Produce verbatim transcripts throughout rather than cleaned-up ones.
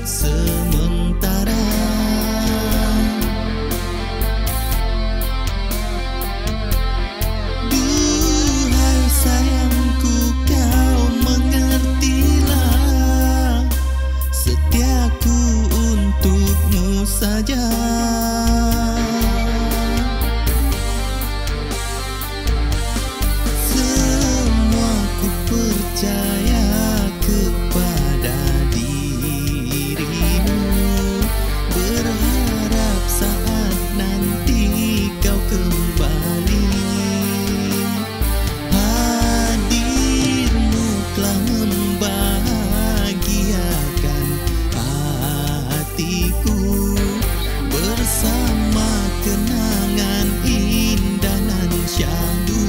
sementara. Duhai sayangku, kau mengertilah, setiaku untukmu saja. Semua ku percaya kepada dirimu, berharap saat nanti kau kembali. Hadirmu telah membahagiakan hatiku, bersama kenangan indah nan syahdu.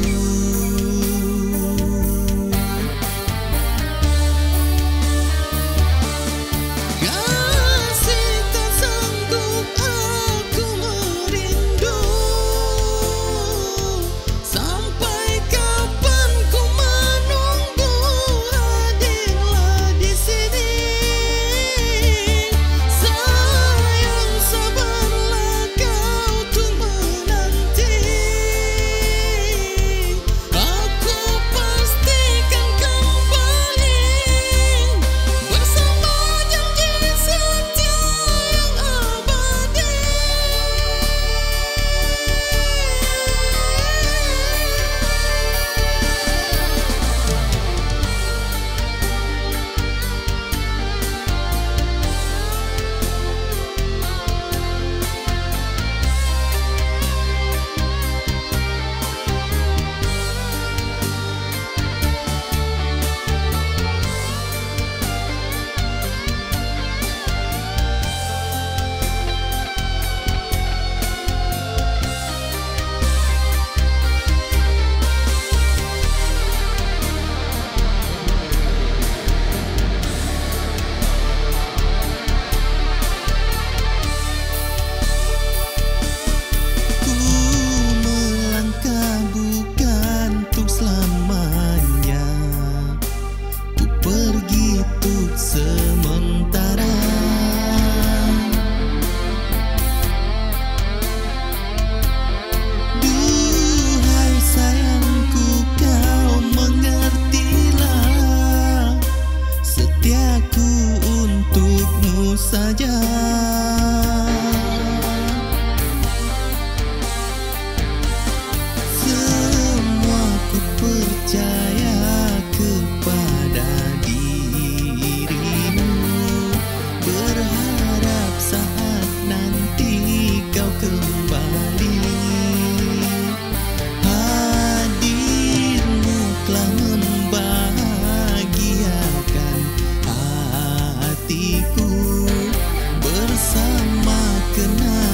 Kasih tak sanggup aku merindu, sampai kapan ku menunggu, hadirlah di sini. Sayang, sabarlah kau tuh menanti, aku pastikan kembali, bersama janji setia yang abadi. Ku melangkah bukan untuk selamanya, ku pergi untuk sementara. Duhai sayangku, kau mengertilah, setiaku untukmu saja. Semua ku percaya kepada dirimu, berharap saat nanti kau kembali. Hadirmu telah membahagiakan hatiku, bersama kenangan